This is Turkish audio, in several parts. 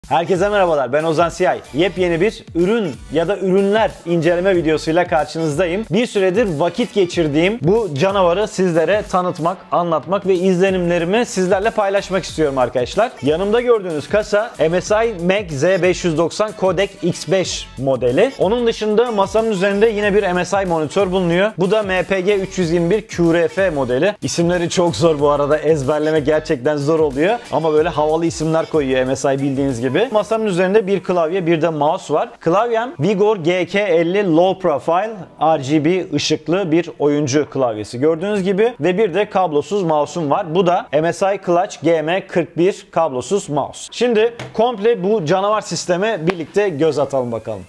Herkese merhabalar, ben Ozan Siyay. Yepyeni bir ürün ya da ürünler inceleme videosuyla karşınızdayım. Bir süredir vakit geçirdiğim bu canavarı sizlere tanıtmak, anlatmak ve izlenimlerimi sizlerle paylaşmak istiyorum arkadaşlar. Yanımda gördüğünüz kasa MSI Mag Z590 Codec X5 modeli. Onun dışında masanın üzerinde yine bir MSI monitör bulunuyor. Bu da MPG 321 QRF modeli. İsimleri çok zor bu arada, ezberlemek gerçekten zor oluyor. Ama böyle havalı isimler koyuyor MSI bildiğiniz gibi. Masamın üzerinde bir klavye, bir de mouse var. Klavyem Vigor GK50 Low Profile RGB ışıklı bir oyuncu klavyesi gördüğünüz gibi ve bir de kablosuz mouse'um var. Bu da MSI Clutch GM41 kablosuz mouse. Şimdi komple bu canavar sisteme birlikte göz atalım bakalım.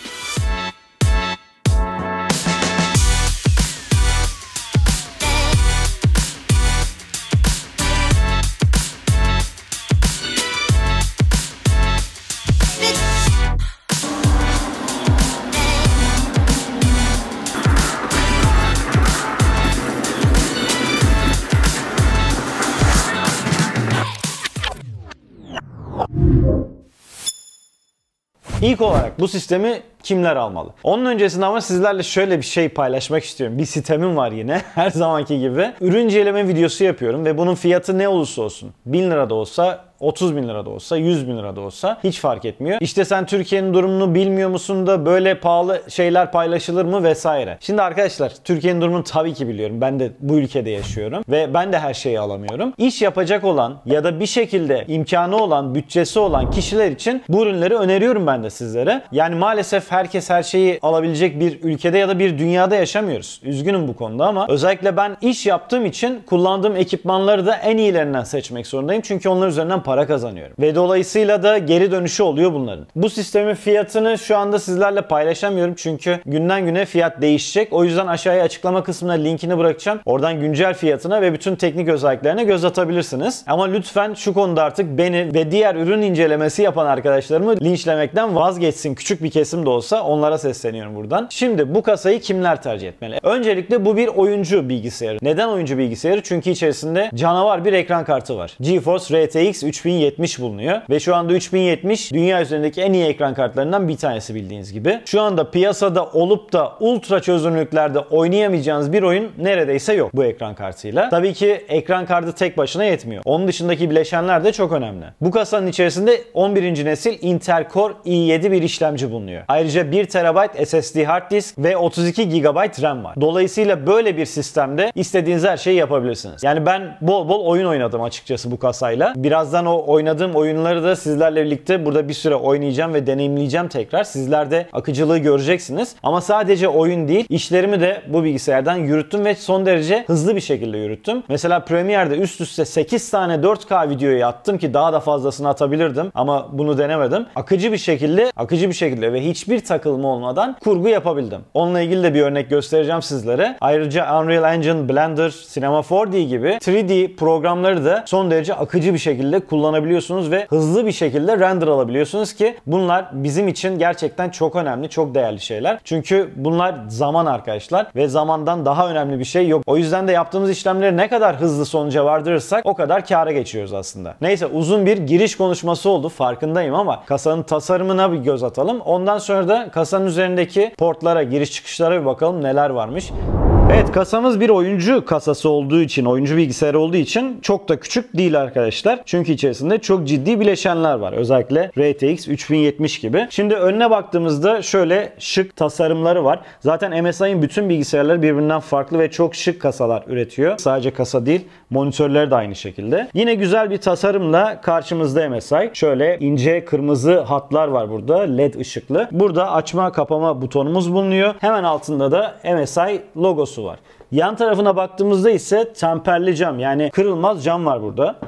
İlk olarak bu sistemi kimler almalı? Onun öncesinde ama sizlerle şöyle bir şey paylaşmak istiyorum. Bir sitemim var yine her zamanki gibi. Ürün inceleme videosu yapıyorum ve bunun fiyatı ne olursa olsun, 1000 lira da olsa, 30 bin lira da olsa, 100 bin lira da olsa hiç fark etmiyor. İşte sen Türkiye'nin durumunu bilmiyor musun da böyle pahalı şeyler paylaşılır mı vesaire. Şimdi arkadaşlar, Türkiye'nin durumunu tabii ki biliyorum. Ben de bu ülkede yaşıyorum ve ben de her şeyi alamıyorum. İş yapacak olan ya da bir şekilde imkanı olan, bütçesi olan kişiler için bu ürünleri öneriyorum ben de sizlere. Yani maalesef herkes her şeyi alabilecek bir ülkede ya da bir dünyada yaşamıyoruz. Üzgünüm bu konuda ama özellikle ben iş yaptığım için kullandığım ekipmanları da en iyilerinden seçmek zorundayım. Çünkü onlar üzerinden para kazanıyorum. Ve dolayısıyla da geri dönüşü oluyor bunların. Bu sistemin fiyatını şu anda sizlerle paylaşamıyorum. Çünkü günden güne fiyat değişecek. O yüzden aşağıya açıklama kısmına linkini bırakacağım. Oradan güncel fiyatına ve bütün teknik özelliklerine göz atabilirsiniz. Ama lütfen şu konuda artık beni ve diğer ürün incelemesi yapan arkadaşlarımı linçlemekten vazgeçsin. Küçük bir kesim de olsa onlara sesleniyorum buradan. Şimdi bu kasayı kimler tercih etmeli? Öncelikle bu bir oyuncu bilgisayarı. Neden oyuncu bilgisayarı? Çünkü içerisinde canavar bir ekran kartı var. GeForce RTX 3070 bulunuyor ve şu anda 3070 dünya üzerindeki en iyi ekran kartlarından bir tanesi bildiğiniz gibi. Şu anda piyasada olup da ultra çözünürlüklerde oynayamayacağınız bir oyun neredeyse yok bu ekran kartıyla. Tabii ki ekran kartı tek başına yetmiyor. Onun dışındaki bileşenler de çok önemli. Bu kasanın içerisinde 11. nesil Intel Core i7 bir işlemci bulunuyor. Ayrıca 1 TB SSD hard disk ve 32 GB RAM var. Dolayısıyla böyle bir sistemde istediğiniz her şeyi yapabilirsiniz. Yani ben bol bol oyun oynadım açıkçası bu kasayla. Birazdan o oynadığım oyunları da sizlerle birlikte burada bir süre oynayacağım ve deneyimleyeceğim tekrar. Sizler de akıcılığı göreceksiniz. Ama sadece oyun değil, işlerimi de bu bilgisayardan yürüttüm ve son derece hızlı bir şekilde yürüttüm. Mesela Premiere'de üst üste 8 tane 4K videoyu attım ki daha da fazlasını atabilirdim ama bunu denemedim. Akıcı bir şekilde ve hiçbir takılma olmadan kurgu yapabildim. Onunla ilgili de bir örnek göstereceğim sizlere. Ayrıca Unreal Engine, Blender, Cinema 4D gibi 3D programları da son derece akıcı bir şekilde kullanabiliyorsunuz ve hızlı bir şekilde render alabiliyorsunuz ki bunlar bizim için gerçekten çok önemli, çok değerli şeyler. Çünkü bunlar zaman arkadaşlar ve zamandan daha önemli bir şey yok. O yüzden de yaptığımız işlemleri ne kadar hızlı sonuca vardırırsak o kadar kâra geçiyoruz aslında. Neyse, uzun bir giriş konuşması oldu, farkındayım ama kasanın tasarımına bir göz atalım. Ondan sonra da kasanın üzerindeki portlara, giriş çıkışlara bir bakalım neler varmış. Evet, kasamız bir oyuncu kasası olduğu için, oyuncu bilgisayarı olduğu için çok da küçük değil arkadaşlar. Çünkü içerisinde çok ciddi bileşenler var. Özellikle RTX 3070 gibi. Şimdi önüne baktığımızda şöyle şık tasarımları var. Zaten MSI'nin bütün bilgisayarları birbirinden farklı ve çok şık kasalar üretiyor. Sadece kasa değil, monitörleri de aynı şekilde. Yine güzel bir tasarımla karşımızda MSI. Şöyle ince kırmızı hatlar var burada, LED ışıklı. Burada açma kapama butonumuz bulunuyor. Hemen altında da MSI logosu var. Yan tarafına baktığımızda ise temperli cam, yani kırılmaz cam var burada.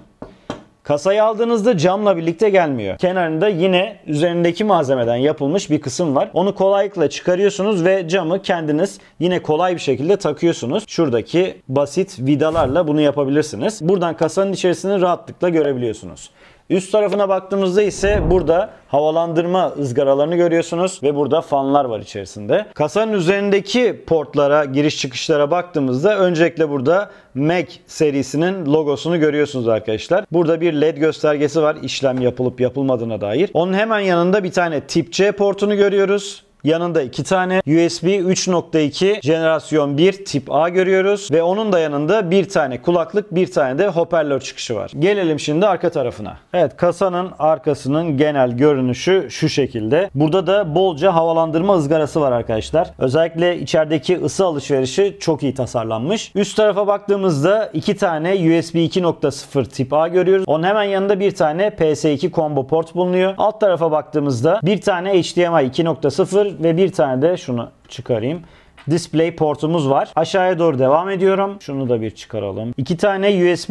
Kasayı aldığınızda camla birlikte gelmiyor. Kenarında yine üzerindeki malzemeden yapılmış bir kısım var. Onu kolaylıkla çıkarıyorsunuz ve camı kendiniz yine kolay bir şekilde takıyorsunuz. Şuradaki basit vidalarla bunu yapabilirsiniz. Buradan kasanın içerisini rahatlıkla görebiliyorsunuz. Üst tarafına baktığımızda ise burada havalandırma ızgaralarını görüyorsunuz ve burada fanlar var içerisinde. Kasanın üzerindeki portlara, giriş çıkışlara baktığımızda öncelikle burada Mac serisinin logosunu görüyorsunuz arkadaşlar. Burada bir LED göstergesi var işlem yapılıp yapılmadığına dair. Onun hemen yanında bir tane Tip C portunu görüyoruz. Yanında 2 tane USB 3.2 jenerasyon 1 tip A görüyoruz ve onun da yanında bir tane kulaklık, bir tane de hoparlör çıkışı var. Gelelim şimdi arka tarafına. Evet, kasanın arkasının genel görünüşü şu şekilde. Burada da bolca havalandırma ızgarası var arkadaşlar. Özellikle içerideki ısı alışverişi çok iyi tasarlanmış. Üst tarafa baktığımızda 2 tane USB 2.0 tip A görüyoruz. Onun hemen yanında bir tane PS2 combo port bulunuyor. Alt tarafa baktığımızda bir tane HDMI 2.0 ve bir tane de şunu çıkarayım, display portumuz var. Aşağıya doğru devam ediyorum. Şunu da bir çıkaralım. 2 tane USB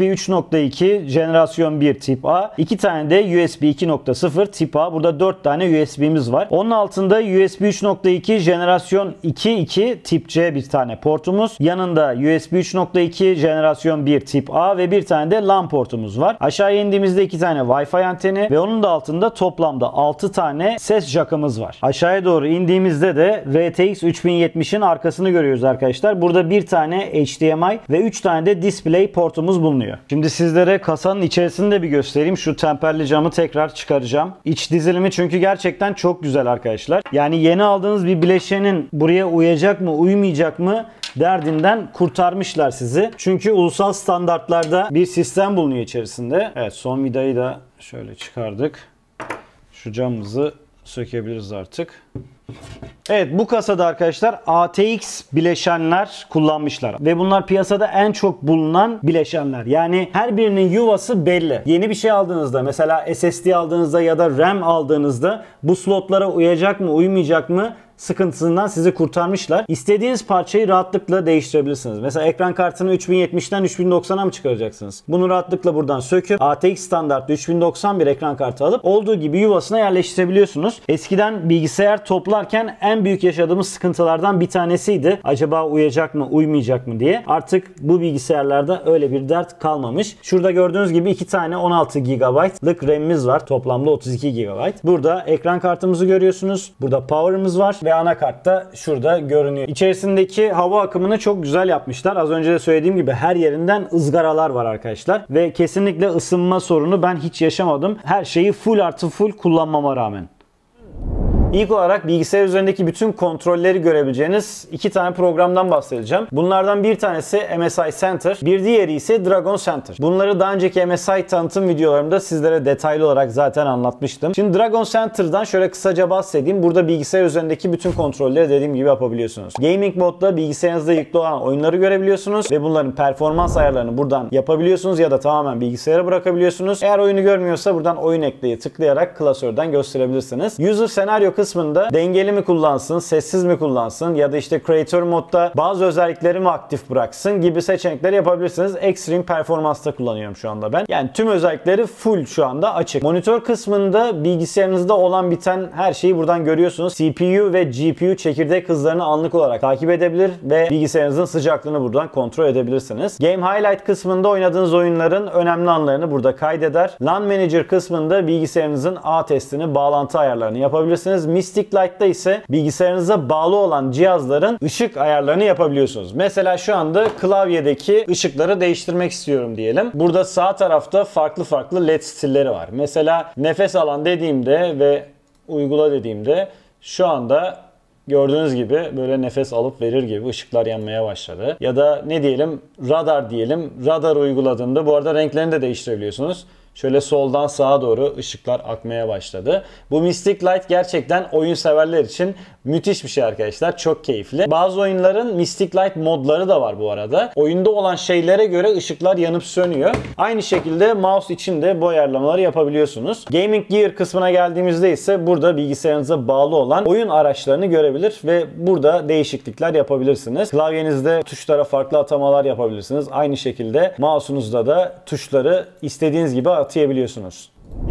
3.2 jenerasyon 1 tip A. 2 tane de USB 2.0 tip A. Burada 4 tane USB'miz var. Onun altında USB 3.2 jenerasyon 2.2 tip C bir tane portumuz. Yanında USB 3.2 jenerasyon 1 tip A ve bir tane de LAN portumuz var. Aşağıya indiğimizde 2 tane Wi-Fi anteni ve onun da altında toplamda 6 tane ses jackımız var. Aşağıya doğru indiğimizde de RTX 3070'in arkasını görüyoruz arkadaşlar. Burada bir tane HDMI ve 3 tane de display portumuz bulunuyor. Şimdi sizlere kasanın içerisini de bir göstereyim. Şu temperli camı tekrar çıkaracağım. İç dizilimi çünkü gerçekten çok güzel arkadaşlar. Yani yeni aldığınız bir bileşenin buraya uyacak mı, uymayacak mı derdinden kurtarmışlar sizi. Çünkü ulusal standartlarda bir sistem bulunuyor içerisinde. Evet, son vidayı da şöyle çıkardık. Şu camımızı sökebiliriz artık. Evet, bu kasada arkadaşlar ATX bileşenler kullanmışlar ve bunlar piyasada en çok bulunan bileşenler. Yani her birinin yuvası belli. Yeni bir şey aldığınızda, mesela SSD aldığınızda ya da RAM aldığınızda bu slotlara uyacak mı, uymayacak mı sıkıntısından sizi kurtarmışlar. İstediğiniz parçayı rahatlıkla değiştirebilirsiniz. Mesela ekran kartını 3070'den 3090'a mı çıkaracaksınız? Bunu rahatlıkla buradan söküp ATX standartlı 3090 bir ekran kartı alıp olduğu gibi yuvasına yerleştirebiliyorsunuz. Eskiden bilgisayar toplarken en büyük yaşadığımız sıkıntılardan bir tanesiydi. Acaba uyacak mı, uymayacak mı diye. Artık bu bilgisayarlarda öyle bir dert kalmamış. Şurada gördüğünüz gibi 2 tane 16 GB'lık RAM'imiz var. Toplamda 32 GB. Burada ekran kartımızı görüyorsunuz. Burada power'ımız var ve anakartta şurada görünüyor. İçerisindeki hava akımını çok güzel yapmışlar. Az önce de söylediğim gibi her yerinden ızgaralar var arkadaşlar. Ve kesinlikle ısınma sorunu ben hiç yaşamadım. Her şeyi full artı full kullanmama rağmen. İlk olarak bilgisayar üzerindeki bütün kontrolleri görebileceğiniz 2 tane programdan bahsedeceğim. Bunlardan bir tanesi MSI Center, bir diğeri ise Dragon Center. Bunları daha önceki MSI tanıtım videolarımda sizlere detaylı olarak zaten anlatmıştım. Şimdi Dragon Center'dan şöyle kısaca bahsedeyim. Burada bilgisayar üzerindeki bütün kontrolleri dediğim gibi yapabiliyorsunuz. Gaming modda bilgisayarınızda yüklü olan oyunları görebiliyorsunuz ve bunların performans ayarlarını buradan yapabiliyorsunuz ya da tamamen bilgisayara bırakabiliyorsunuz. Eğer oyunu görmüyorsa buradan oyun ekleyi tıklayarak klasörden gösterebilirsiniz. User senaryo kısmında dengeli mi kullansın, sessiz mi kullansın ya da işte Creator modda bazı özellikleri mi aktif bıraksın gibi seçenekleri yapabilirsiniz. Extreme Performance'da kullanıyorum şu anda ben. Yani tüm özellikleri full şu anda açık. Monitör kısmında bilgisayarınızda olan biten her şeyi buradan görüyorsunuz. CPU ve GPU çekirdek hızlarını anlık olarak takip edebilir ve bilgisayarınızın sıcaklığını buradan kontrol edebilirsiniz. Game Highlight kısmında oynadığınız oyunların önemli anlarını burada kaydeder. LAN Manager kısmında bilgisayarınızın A testini, bağlantı ayarlarını yapabilirsiniz. Mystic Light'ta ise bilgisayarınıza bağlı olan cihazların ışık ayarlarını yapabiliyorsunuz. Mesela şu anda klavyedeki ışıkları değiştirmek istiyorum diyelim. Burada sağ tarafta farklı LED stilleri var. Mesela nefes alan dediğimde ve uygula dediğimde şu anda gördüğünüz gibi böyle nefes alıp verir gibi ışıklar yanmaya başladı. Ya da ne diyelim, radar diyelim. Radar uyguladığımda bu arada renklerini de değiştirebiliyorsunuz. Şöyle soldan sağa doğru ışıklar akmaya başladı. Bu Mystic Light gerçekten oyun severler için müthiş bir şey arkadaşlar. Çok keyifli. Bazı oyunların Mystic Light modları da var bu arada. Oyunda olan şeylere göre ışıklar yanıp sönüyor. Aynı şekilde mouse için de bu ayarlamaları yapabiliyorsunuz. Gaming Gear kısmına geldiğimizde ise burada bilgisayarınıza bağlı olan oyun araçlarını görebilir ve burada değişiklikler yapabilirsiniz. Klavyenizde tuşlara farklı atamalar yapabilirsiniz. Aynı şekilde mouse'unuzda da tuşları istediğiniz gibi atayabiliyorsunuz.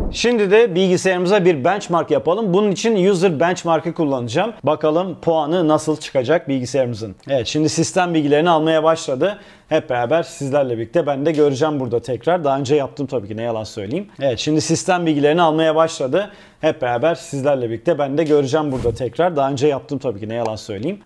Şimdi de bilgisayarımıza bir benchmark yapalım. Bunun için user benchmark'ı kullanacağım. Bakalım puanı nasıl çıkacak bilgisayarımızın. Evet, şimdi sistem bilgilerini almaya başladı. Hep beraber sizlerle birlikte ben de göreceğim burada tekrar. Daha önce yaptım tabii ki, ne yalan söyleyeyim. Evet, şimdi sistem bilgilerini almaya başladı. Hep beraber sizlerle birlikte ben de göreceğim burada tekrar. Daha önce yaptım tabii ki, ne yalan söyleyeyim.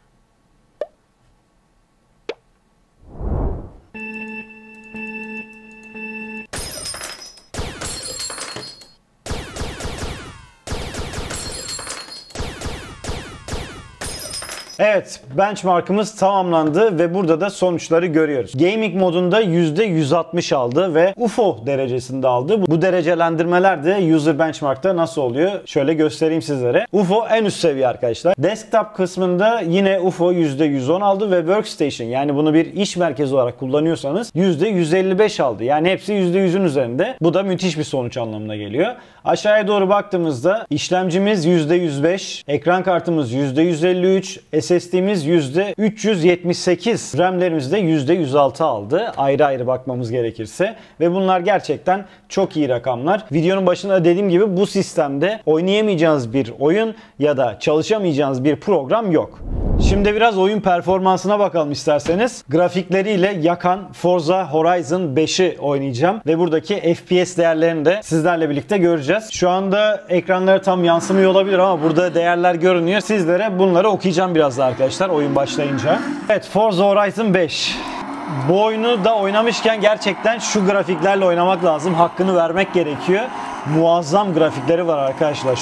Evet, benchmark'ımız tamamlandı ve burada da sonuçları görüyoruz. Gaming modunda %160 aldı ve UFO derecesinde aldı. Bu derecelendirmeler de user benchmark'ta nasıl oluyor? Şöyle göstereyim sizlere. UFO en üst seviye arkadaşlar. Desktop kısmında yine UFO %110 aldı ve Workstation, yani bunu bir iş merkezi olarak kullanıyorsanız %155 aldı. Yani hepsi %100'ün üzerinde. Bu da müthiş bir sonuç anlamına geliyor. Aşağıya doğru baktığımızda işlemcimiz %105, ekran kartımız %153, SSD'miz %378, RAM'lerimiz de %106 aldı. Ayrı ayrı bakmamız gerekirse. Ve bunlar gerçekten çok iyi rakamlar. Videonun başında dediğim gibi bu sistemde oynayamayacağınız bir oyun ya da çalışamayacağınız bir program yok. Şimdi biraz oyun performansına bakalım isterseniz. Grafikleriyle yakan Forza Horizon 5'i oynayacağım ve buradaki FPS değerlerini de sizlerle birlikte göreceğiz. Şu anda ekranlara tam yansımıyor olabilir ama burada değerler görünüyor. Sizlere bunları okuyacağım biraz da arkadaşlar oyun başlayınca. Evet, Forza Horizon 5. Bu oyunu da oynamışken gerçekten şu grafiklerle oynamak lazım. Hakkını vermek gerekiyor. Muazzam grafikleri var arkadaşlar.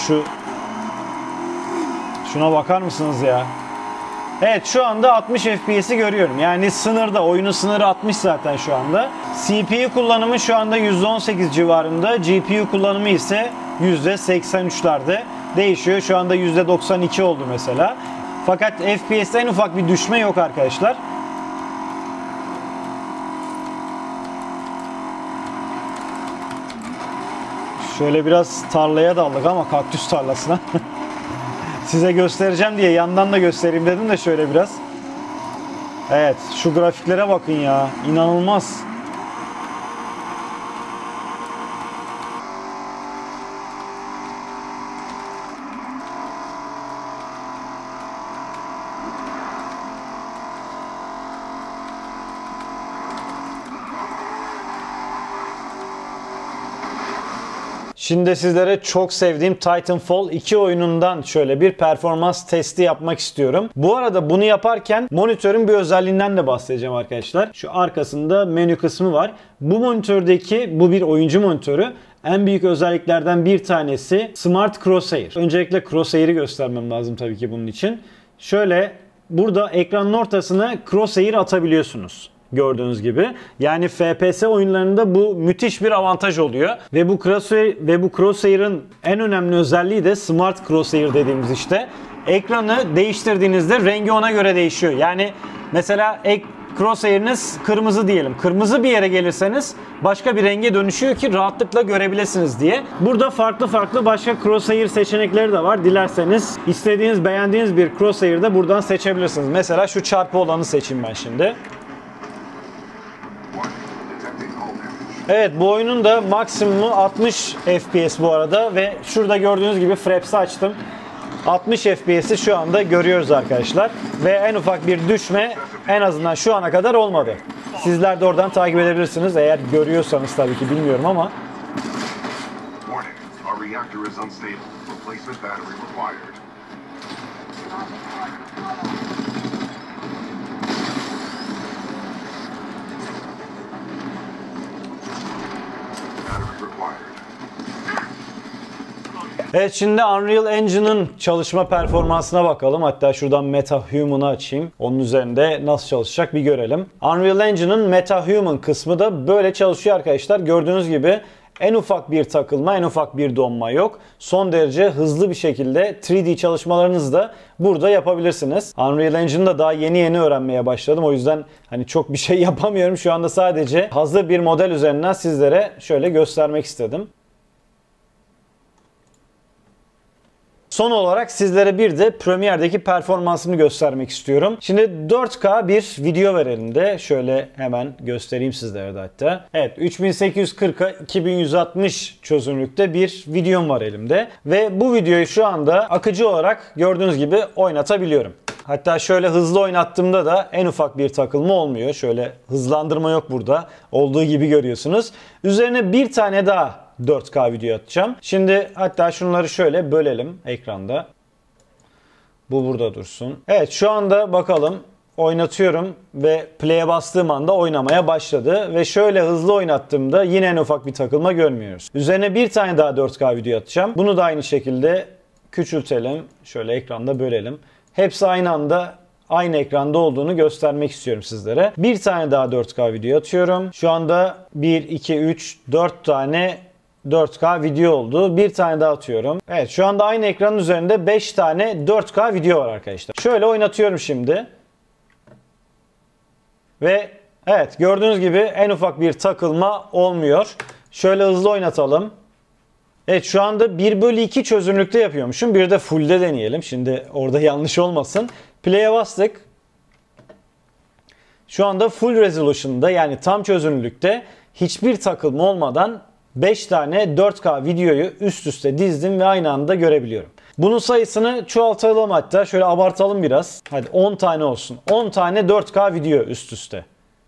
Şuna bakar mısınız ya? Evet, şu anda 60 FPS'i görüyorum. Yani sınırda, oyunun sınırı 60 zaten şu anda. CPU kullanımı şu anda %18 civarında. GPU kullanımı ise %83'lerde değişiyor. Şu anda %92 oldu mesela. Fakat FPS'te en ufak bir düşme yok arkadaşlar. Şöyle biraz tarlaya daldık ama kaktüs tarlasına. Size göstereceğim diye yandan da göstereyim dedim de şöyle biraz. Evet, şu grafiklere bakın ya. İnanılmaz. Şimdi sizlere çok sevdiğim Titanfall 2 oyunundan şöyle bir performans testi yapmak istiyorum. Bu arada bunu yaparken monitörün bir özelliğinden de bahsedeceğim arkadaşlar. Şu arkasında menü kısmı var. Bu monitördeki, bu bir oyuncu monitörü. En büyük özelliklerden bir tanesi Smart Crosshair. Öncelikle Crosshair'i göstermem lazım tabii ki bunun için. Şöyle burada ekranın ortasına Crosshair atabiliyorsunuz. Gördüğünüz gibi. Yani FPS oyunlarında bu müthiş bir avantaj oluyor. Ve bu Crosshair'ın en önemli özelliği de Smart Crosshair dediğimiz işte. Ekranı değiştirdiğinizde rengi ona göre değişiyor. Yani mesela Crosshair'iniz kırmızı diyelim. Kırmızı bir yere gelirseniz başka bir renge dönüşüyor ki rahatlıkla görebilirsiniz diye. Burada farklı başka Crosshair seçenekleri de var. Dilerseniz istediğiniz, beğendiğiniz bir Crosshair'ı da buradan seçebilirsiniz. Mesela şu çarpı olanı seçeyim ben şimdi. Evet, bu oyunun da maksimumu 60 FPS bu arada ve şurada gördüğünüz gibi Fraps'i açtım. 60 FPS'i şu anda görüyoruz arkadaşlar ve en ufak bir düşme en azından şu ana kadar olmadı. Sizler de oradan takip edebilirsiniz eğer görüyorsanız, tabii ki bilmiyorum ama. Evet, şimdi Unreal Engine'ın çalışma performansına bakalım. Hatta şuradan MetaHuman'ı açayım. Onun üzerinde nasıl çalışacak bir görelim. Unreal Engine'ın MetaHuman kısmı da böyle çalışıyor arkadaşlar. Gördüğünüz gibi en ufak bir takılma, en ufak bir donma yok. Son derece hızlı bir şekilde 3D çalışmalarınızı da burada yapabilirsiniz. Unreal Engine'da daha yeni öğrenmeye başladım. O yüzden hani çok bir şey yapamıyorum. Şu anda sadece hazır bir model üzerinden sizlere şöyle göstermek istedim. Son olarak sizlere bir de Premiere'deki performansını göstermek istiyorum. Şimdi 4K bir video var elimde. Şöyle hemen göstereyim sizlere de hatta. Evet, 3840'a 2160 çözünürlükte bir videom var elimde. Ve bu videoyu şu anda akıcı olarak gördüğünüz gibi oynatabiliyorum. Hatta şöyle hızlı oynattığımda da en ufak bir takılma olmuyor. Şöyle hızlandırma yok burada. Olduğu gibi görüyorsunuz. Üzerine bir tane daha 4K video atacağım. Şimdi hatta şunları şöyle bölelim ekranda. Bu burada dursun. Evet, şu anda bakalım oynatıyorum ve play'e bastığım anda oynamaya başladı. Ve şöyle hızlı oynattığımda yine en ufak bir takılma görmüyoruz. Üzerine bir tane daha 4K video atacağım. Bunu da aynı şekilde küçültelim. Şöyle ekranda bölelim. Hepsi aynı anda aynı ekranda olduğunu göstermek istiyorum sizlere. Bir tane daha 4K video atıyorum. Şu anda 1, 2, 3, 4 tane 4K video oldu. Bir tane daha atıyorum. Evet, şu anda aynı ekranın üzerinde 5 tane 4K video var arkadaşlar. Şöyle oynatıyorum şimdi. Ve evet, gördüğünüz gibi en ufak bir takılma olmuyor. Şöyle hızlı oynatalım. Evet, şu anda 1/2 çözünürlükte yapıyormuşum. Bir de full'de deneyelim. Şimdi orada yanlış olmasın. Play'e bastık. Şu anda full resolution'da, yani tam çözünürlükte hiçbir takılma olmadan 5 tane 4K videoyu üst üste dizdim ve aynı anda görebiliyorum. Bunun sayısını çoğaltalım, hatta şöyle abartalım biraz. Hadi 10 tane olsun. 10 tane 4K video üst üste.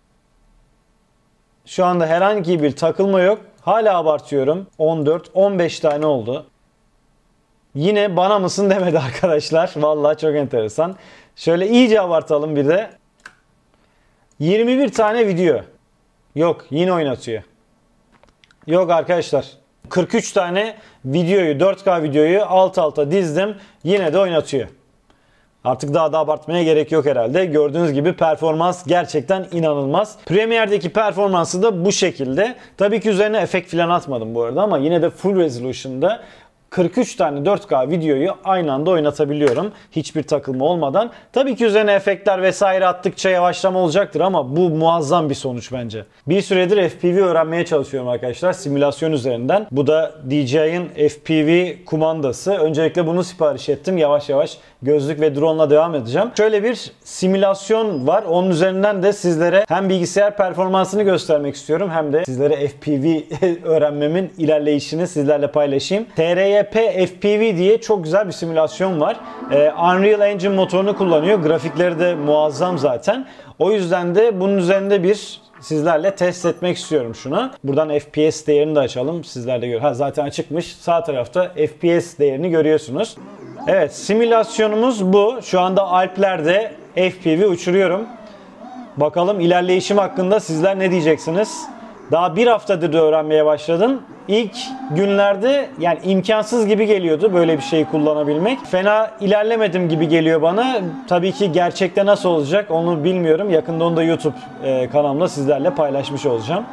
Şu anda herhangi bir takılma yok. Hala abartıyorum. 14, 15 tane oldu. Yine bana mısın demedi arkadaşlar. Vallahi çok enteresan. Şöyle iyice abartalım bir de. 21 tane video. Yok, yine oynatıyor. Yok arkadaşlar. 43 tane videoyu, 4K videoyu alt alta dizdim. Yine de oynatıyor. Artık daha da abartmaya gerek yok herhalde. Gördüğünüz gibi performans gerçekten inanılmaz. Premiere'deki performansı da bu şekilde. Tabii ki üzerine efekt falan atmadım bu arada ama yine de full resolution'da 43 tane 4K videoyu aynı anda oynatabiliyorum. Hiçbir takılma olmadan. Tabii ki üzerine efektler vesaire attıkça yavaşlama olacaktır ama bu muazzam bir sonuç bence. Bir süredir FPV öğrenmeye çalışıyorum arkadaşlar simülasyon üzerinden. Bu da DJI'ın FPV kumandası. Öncelikle bunu sipariş ettim. Yavaş yavaş gözlük ve drone ile devam edeceğim. Şöyle bir simülasyon var. Onun üzerinden de sizlere hem bilgisayar performansını göstermek istiyorum hem de sizlere FPV öğrenmemin ilerleyişini sizlerle paylaşayım. TRYP FPV diye çok güzel bir simülasyon var. Unreal Engine motorunu kullanıyor. Grafikleri de muazzam zaten. O yüzden de bunun üzerinde bir sizlerle test etmek istiyorum şunu. Buradan FPS değerini de açalım. Sizler de görün. Zaten açıkmış. Sağ tarafta FPS değerini görüyorsunuz. Evet, simülasyonumuz bu. Şu anda Alplerde FPV uçuruyorum. Bakalım ilerleyişim hakkında sizler ne diyeceksiniz? Daha bir haftadır da öğrenmeye başladım. İlk günlerde yani imkansız gibi geliyordu böyle bir şeyi kullanabilmek. Fena ilerlemedim gibi geliyor bana. Tabii ki gerçekte nasıl olacak onu bilmiyorum. Yakında onu da YouTube kanalımda sizlerle paylaşmış olacağım.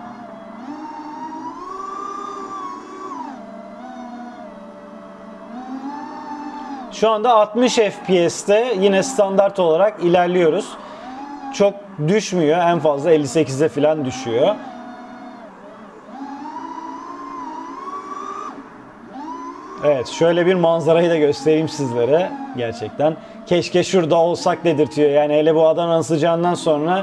Şu anda 60 FPS'te yine standart olarak ilerliyoruz. Çok düşmüyor. En fazla 58'e falan düşüyor. Evet, şöyle bir manzarayı da göstereyim sizlere. Gerçekten keşke şurada olsak dedirtiyor. Yani hele bu Adana'nın sıcağından sonra.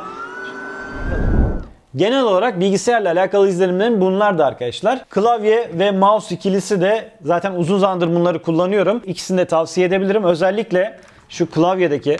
Genel olarak bilgisayarla alakalı izlenimlerim bunlar da arkadaşlar. Klavye ve mouse ikilisi de zaten uzun zamandır bunları kullanıyorum. İkisini de tavsiye edebilirim. Özellikle şu klavyedeki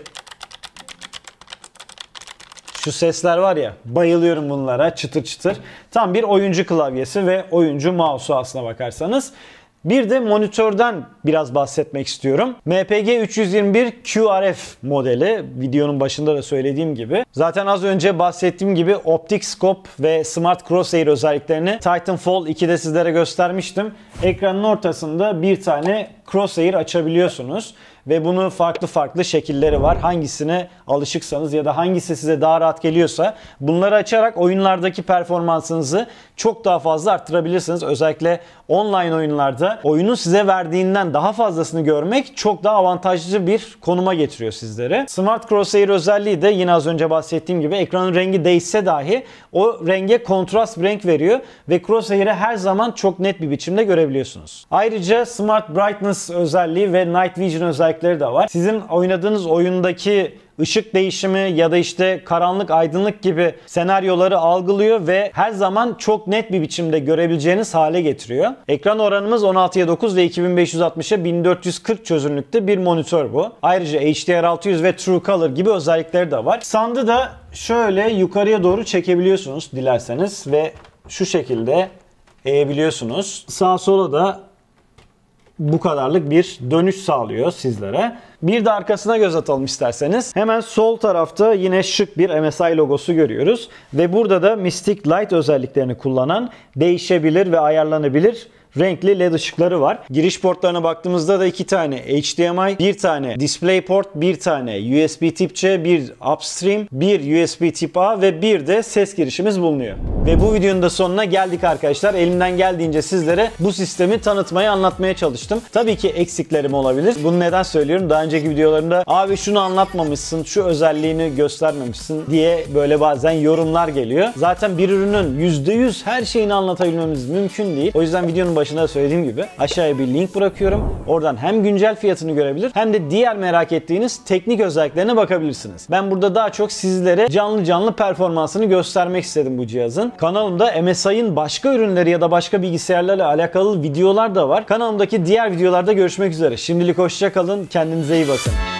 şu sesler var ya, bayılıyorum bunlara, çıtır çıtır. Tam bir oyuncu klavyesi ve oyuncu mouse'u aslına bakarsanız. Bir de monitörden biraz bahsetmek istiyorum. MPG 321 QRF modeli. Videonun başında da söylediğim gibi. Zaten az önce bahsettiğim gibi optik scope ve smart crosshair özelliklerini Titanfall 2'de sizlere göstermiştim. Ekranın ortasında bir tane crosshair açabiliyorsunuz. Ve bunun farklı farklı şekilleri var. Hangisine alışıksanız ya da hangisi size daha rahat geliyorsa bunları açarak oyunlardaki performansınızı çok daha fazla arttırabilirsiniz. Özellikle online oyunlarda oyunun size verdiğinden daha fazlasını görmek çok daha avantajlı bir konuma getiriyor sizlere. Smart Crosshair özelliği de yine az önce bahsettiğim gibi ekranın rengi değişse dahi o renge kontrast bir renk veriyor ve Crosshair'i her zaman çok net bir biçimde görebiliyorsunuz. Ayrıca Smart Brightness brightness özelliği ve night vision özellikleri de var. Sizin oynadığınız oyundaki ışık değişimi ya da işte karanlık, aydınlık gibi senaryoları algılıyor ve her zaman çok net bir biçimde görebileceğiniz hale getiriyor. Ekran oranımız 16'ya 9 ve 2560'a 1440 çözünürlükte bir monitör bu. Ayrıca HDR600 ve True Color gibi özellikleri de var. Sound'ı da şöyle yukarıya doğru çekebiliyorsunuz dilerseniz ve şu şekilde eğebiliyorsunuz. Sağa sola da bu kadarlık bir dönüş sağlıyor sizlere. Bir de arkasına göz atalım isterseniz. Hemen sol tarafta yine şık bir MSI logosu görüyoruz. Ve burada da Mystic Light özelliklerini kullanan değişebilir ve ayarlanabilir renkli LED ışıkları var. Giriş portlarına baktığımızda da 2 tane HDMI, 1 tane DisplayPort, 1 tane USB tip C, 1 upstream, 1 USB tip A ve bir de ses girişimiz bulunuyor. Ve bu videonun da sonuna geldik arkadaşlar. Elimden geldiğince sizlere bu sistemi tanıtmaya, anlatmaya çalıştım. Tabii ki eksiklerim olabilir. Bunu neden söylüyorum? Daha önceki videolarımda abi şunu anlatmamışsın, şu özelliğini göstermemişsin diye böyle bazen yorumlar geliyor. Zaten bir ürünün %100 her şeyini anlatabilmemiz mümkün değil. O yüzden videonun başında söylediğim gibi aşağıya bir link bırakıyorum. Oradan hem güncel fiyatını görebilir hem de diğer merak ettiğiniz teknik özelliklerine bakabilirsiniz. Ben burada daha çok sizlere canlı performansını göstermek istedim bu cihazın. Kanalımda MSI'ın başka ürünleri ya da başka bilgisayarlarla alakalı videolar da var. Kanalımdaki diğer videolarda görüşmek üzere. Şimdilik hoşça kalın. Kendinize iyi bakın.